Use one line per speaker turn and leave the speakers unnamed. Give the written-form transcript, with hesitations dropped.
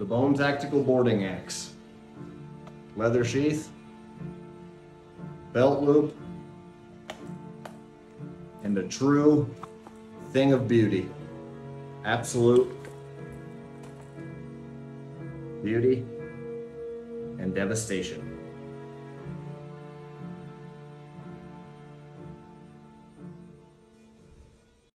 the Bone Tactical Boarding Axe. Leather sheath, belt loop, and a true thing of beauty. Absolute beauty and devastation.